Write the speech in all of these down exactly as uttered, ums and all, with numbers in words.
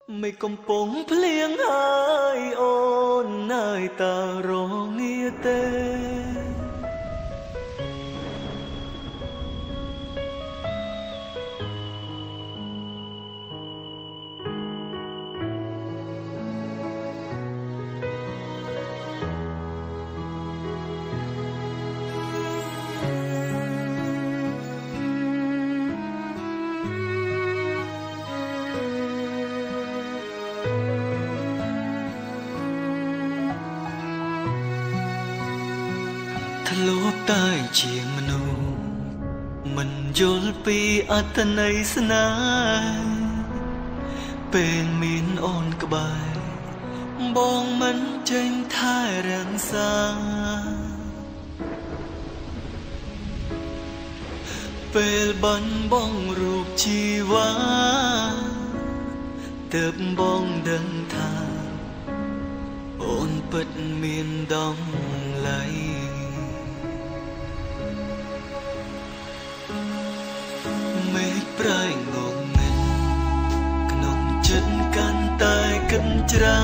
ไม่កំពុងភ្លៀងហើយអូននៅតែរងាទេធ្លាប់តែជាមនុស្សមិនយល់ពីអត្ថន័យស្នេហ៍ពេលមានអូនក្បែរបងមិនចេញថែរក្សាពេលបាញ់បងរូបជីវ៉ាទើបបងដឹងថាអូនពិតមានតម្លៃមេឃប្រែងងងឹតក្នុងចិត្តកាន់តែកិនច្រា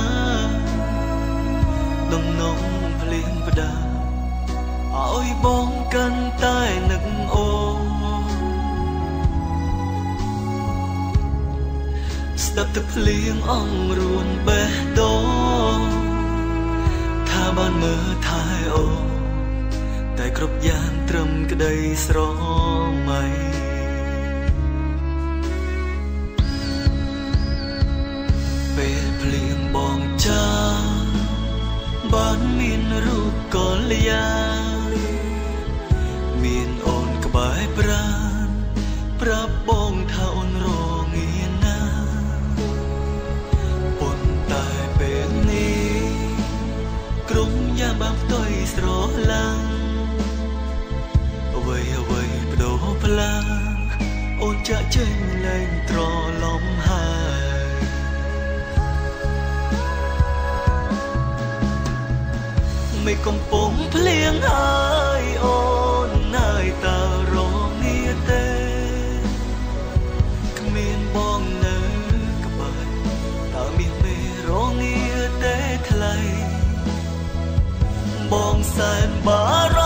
ដំណងភ្លៀងផ្ដាឲ្យបងកាន់តែនឹកអូស្ដាប់ទឹកភ្លៀងអង្រួនបេះដូងថាបានមើលថែអូតែគ្រប់យ៉ាងត្រឹមក្តីស្រមៃពេលភ្លៀងបងចាបានមានរូបកល្យាមានអូនក្បែរប្រាណប្រាប់បងថាអូនរងាណាប៉ុន្តែពេលនេះក្រុមយ៉ាងបានផ្ទុយស្រឡាំងអ្វីអ្វីបដូរផ្លាអូនចាក់ចេញលែងត្រឡំហើយไม่កំពុងភ្លៀងហើយអូននៅតែរងាទេគ្មានបងនៅក្បែរតើមានមេរងាទេថ្លៃបងសែនបារ